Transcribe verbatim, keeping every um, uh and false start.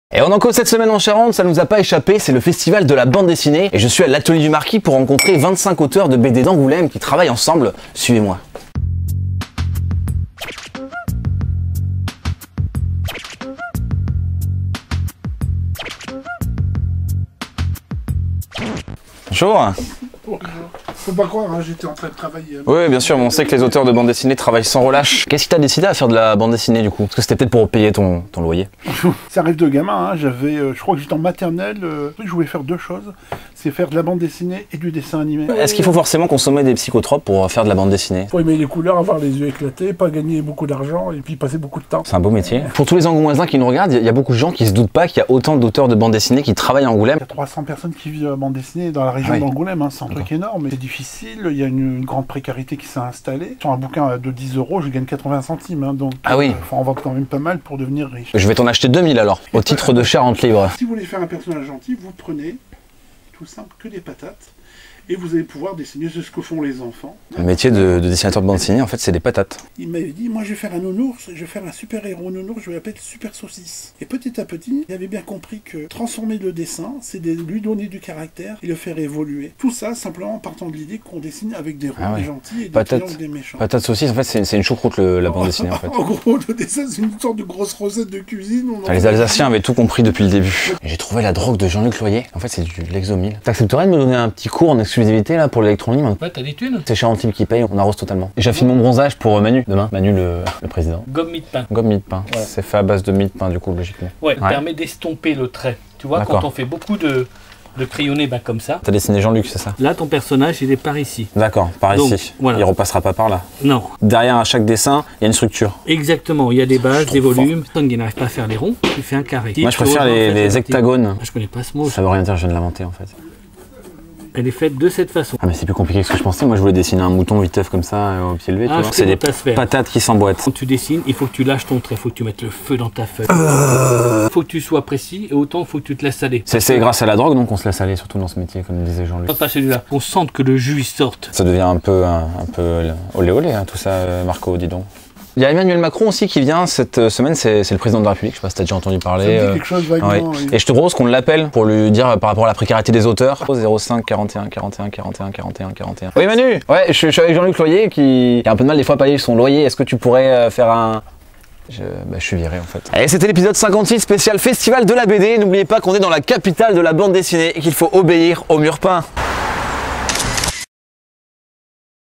Et on en cause cette semaine en Charente, ça nous a pas échappé, c'est le festival de la bande dessinée et je suis à l'atelier du Marquis pour rencontrer vingt-cinq auteurs de B D d'Angoulême qui travaillent ensemble. Suivez-moi. Bonjour. Faut pas croire, hein, j'étais en train de travailler. Oui, bien sûr, mais on sait que les auteurs de bande dessinée travaillent sans relâche. Qu'est-ce qui t'a décidé à faire de la bande dessinée du coup? Parce que c'était peut-être pour payer ton, ton loyer. Ça rêve de gamin, hein. J'avais, euh, je crois que j'étais en maternelle, euh, je voulais faire deux choses, c'est faire de la bande dessinée et du dessin animé. Est-ce qu'il faut forcément consommer des psychotropes pour faire de la bande dessinée? Faut aimer les couleurs, avoir les yeux éclatés, pas gagner beaucoup d'argent et puis passer beaucoup de temps. C'est un beau métier. Pour tous les Angoumoisins qui nous regardent, il y a beaucoup de gens qui se doutent pas qu'il y a autant d'auteurs de bande dessinée qui travaillent à Angoulême. Il y a trois cents personnes qui vivent à bande dessinée dans la région Ah oui. d'Angoulême, hein. C'est un truc énorme, c'est difficile, il y a une, une grande précarité qui s'est installée. Sur un bouquin de dix euros, je gagne quatre-vingts centimes, hein, donc Ah oui. euh, faut en vendre quand même pas mal pour devenir riche. Je vais t'en acheter deux mille alors, au titre de Charente Libre. Si vous voulez faire un personnage gentil, vous prenez tout simple que des patates et vous allez pouvoir dessiner ce que font les enfants. Le métier de, de dessinateur de bande dessinée, en fait, c'est des patates. Il m'avait dit, moi je vais faire un nounours, je vais faire un super héros nounours, je vais l'appeler Super Saucisse. Et petit à petit, il avait bien compris que transformer le dessin, c'est de lui donner du caractère et le faire évoluer. Tout ça simplement en partant de l'idée qu'on dessine avec des ronds, Ah ouais. des gentils et des Patate. triangles, des méchants. Patate saucisse, en fait, c'est c'est une choucroute le- la bande dessinée en fait. En gros, le dessin, c'est une sorte de grosse recette de cuisine. On en Les fait- Alsaciens avaient tout compris depuis le début. Et j'ai trouvé la drogue de Jean-Luc Loyer. En fait, c'est du Lexomil. T'accepterais de me donner un petit cours en exclusivité là pour l'électronique? Ouais, t'as des thunes. C'est Charente Libre qui paye, on arrose totalement. Et j'affine mon bronzage pour Manu demain. Manu le, le président. Gomme mie de pain. Gomme mie de pain. Voilà. C'est fait à base de mie de pain du coup, logiquement. Ouais, Ouais. permet d'estomper le trait. Tu vois, D'accord. quand on fait beaucoup de, de crayonnés bah, comme ça, T'as dessiné Jean-Luc, c'est ça? là ton personnage il est par ici. D'accord, par Donc, ici. voilà. Il repassera pas par là. Non, Derrière à chaque dessin, il y a une structure. exactement, il y a des bases, Je des trouve volumes. Personne qui n'arrive pas à faire les ronds, tu fais un carré. Moi, je préfère les, les hectagones. Je connais pas ce mot. Ça veut rien dire, je viens de l'inventer en fait. Elle est faite de cette façon. Ah mais c'est plus compliqué que ce que je pensais, moi je voulais dessiner un mouton viteuf comme ça euh, au pied levé, tu Ah, vois. je C'est des sais pas se faire. patates qui s'emboîtent. Quand tu dessines, il faut que tu lâches ton trait, il faut que tu mettes le feu dans ta feuille. Il faut que tu sois précis et autant il faut que tu te laisses aller. C'est c'est grâce à la drogue donc on se laisse aller, surtout dans ce métier, comme disait Jean-Luc. Non, pas celui-là. On sente que le jus il sorte. Ça devient un peu, un, un peu olé olé hein, tout ça, euh, Marco, dis donc. Il y a Emmanuel Macron aussi qui vient cette semaine, c'est c'est le président de la République, je sais pas si t'as déjà entendu Ça me parler. dit euh, quelque chose vaguement. ouais. oui. Et je te propose qu'on l'appelle pour lui dire euh, par rapport à la précarité des auteurs. zéro cinq quarante et un quarante et un quarante et un quarante et un quarante et un. Oui Manu. Ouais, je, je suis avec Jean-Luc Loyer qui, qui a un peu de mal des fois à payer son loyer. Est-ce que tu pourrais euh, faire un... Je, bah, je suis viré en fait. Et c'était l'épisode cinquante-six spécial Festival de la B D. N'oubliez pas qu'on est dans la capitale de la bande dessinée et qu'il faut obéir au mur peint.